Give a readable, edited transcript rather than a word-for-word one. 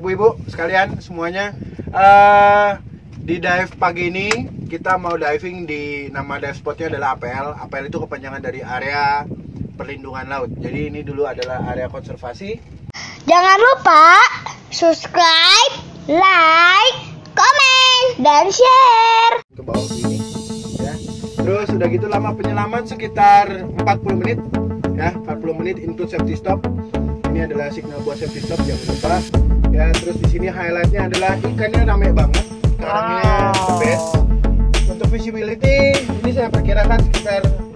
ibu-ibu sekalian semuanya. Di dive pagi ini kita mau diving di nama dive spotnya adalah APL. APL itu kepanjangan dari area perlindungan laut. Jadi ini dulu adalah area konservasi. Jangan lupa subscribe, like, komen, dan share. Ke bawah sini ya. Terus udah gitu lama penyelaman sekitar 40 menit ya, 40 menit include safety stop. Ini adalah signal buat safety stop, jangan lupa ya. Terus di sini highlightnya adalah ikannya rame banget, ikannya the best. Untuk visibility ini saya perkirakan sekitar